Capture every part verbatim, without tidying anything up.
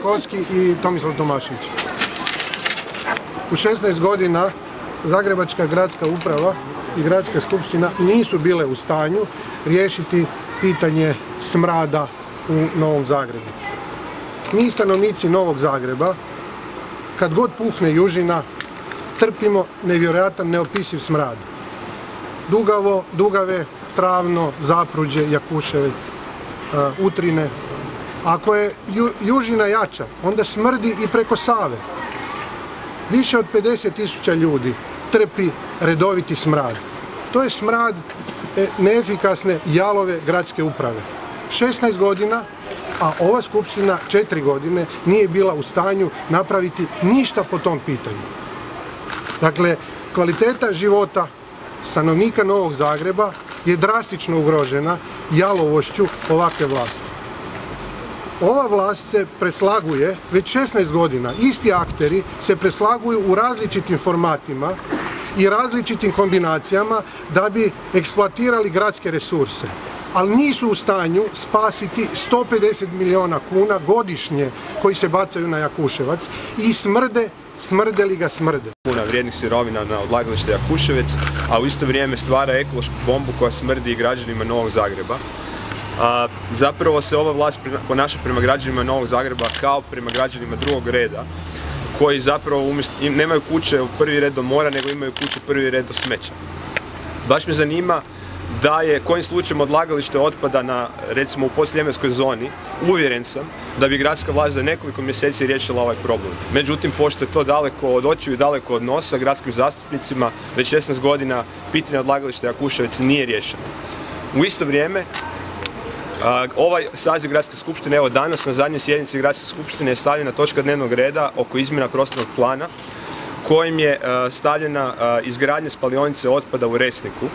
Jakovski i Tomislav Tomašević. U šesnaest godina Zagrebačka gradska uprava i gradska skupština nisu bile u stanju riješiti pitanje smrada u Novom Zagrebu. Mi stanovnici Novog Zagreba, kad god puhne južina, trpimo nevjerojatan, neopisiv smrad. Dugavo, Dugave, Travno, Zapruđe, Jakuševac, uh, Utrine. Ako je ju, južina jača, onda smrdi i preko Save. Više od pedeset tisuća ljudi trpi redoviti smrad. To je smrad neefikasne, jalove gradske uprave. šesnaest godina, a ova skupština četiri godine nije bila u stanju napraviti ništa po tom pitanju. Dakle, kvaliteta života stanovnika Novog Zagreba je drastično ugrožena jalovošću ovakve vlasti. Ova vlast se preslaguje već šesnaest godina, isti akteri se preslaguju u različitim formatima i različitim kombinacijama da bi eksploatirali gradske resurse, ali nisu u stanju spasiti sto pedeset milijuna kuna godišnje koji se bacaju na Jakuševac i smrde, smrde li ga smrde. Puno vrijednih sirovina na odlagalište Jakuševec, a u isto vrijeme stvara ekološku bombu koja smrdi i građanima Novog Zagreba. A, zapravo se ova vlast ponaša prema građanima Novog Zagreba kao prema građanima drugog reda, koji zapravo umjesto, nemaju kuće u prvi red do mora, nego imaju kuće u prvi red do smeća. Baš me zanima da je kojim slučajem odlagalište otpada na, recimo, u podsljemenskoj zoni, uvjeren sam da bi gradska vlast za nekoliko mjeseci riješila ovaj problem. Međutim, pošto je to daleko od očiju i daleko od nosa gradskim zastupnicima, već šesnaest godina pitanje odlagališta Jakuševec nije riješeno. U isto vrijeme, Uh, ovaj saziv Gradske skupštine, evo danas na zadnjoj sjednici Gradske skupštine je stavljena točka dnevnog reda oko izmjena prostornog plana kojim je uh, stavljena uh, izgradnja spalionice otpada u Resniku.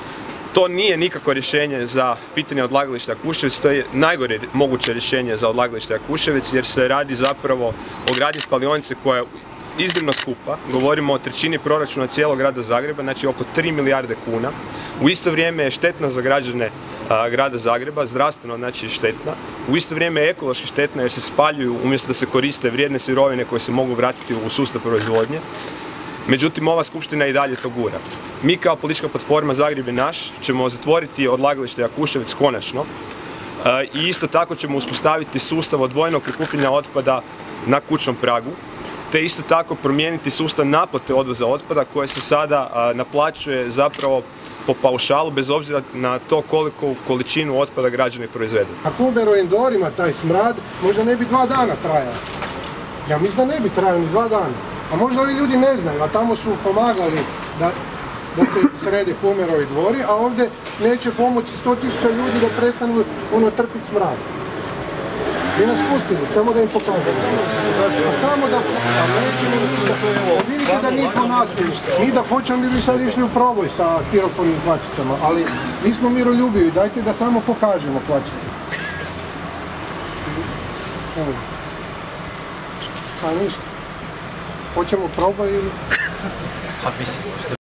To nije nikakvo rješenje za pitanje odlagališta Jakuševec, to je najgore moguće rješenje za odlagalište Jakuševec jer se radi zapravo o gradnji spalionice koja je iznimno skupa, govorimo o trećini proračuna cijelog grada Zagreba, znači oko tri milijarde kuna. U isto vrijeme je štetna za građane a, grada Zagreba, zdravstveno znači štetna. U isto vrijeme je ekološki štetna jer se spaljuju umjesto da se koriste vrijedne sirovine koje se mogu vratiti u sustav proizvodnje. Međutim, ova skupština i dalje to gura. Mi kao politička platforma Zagreb je naš ćemo zatvoriti odlagalište Jakuševec konačno a, i isto tako ćemo uspostaviti sustav odvojenog prikupljanja otpada na kućnom pragu, te isto tako promijeniti sustav naplate odvoza otpada koje se sada a, naplaćuje zapravo po paušalu bez obzira na to koliko količinu otpada građani proizvedu. Ako u Beroendorima taj smrad možda ne bi dva dana trajao. Ja mislim da ne bi trajao ni dva dana. A možda ovi ljudi ne znaju, a tamo su pomagali da, da se srede Pomerovi dvori, a ovdje neće pomoći sto tisuća ljudi da prestanu ono trpiti smrad. Vi nas pustili, samo da im pokažemo. Samo da nećemo, vidite da nismo nasilni. Mi da hoćemo mi bi sad išli u proboj sa stiropornim kvačicama, ali nismo miroljubivi, dajte da samo pokažemo kvačice. A ništa. Hoćemo proboj ili...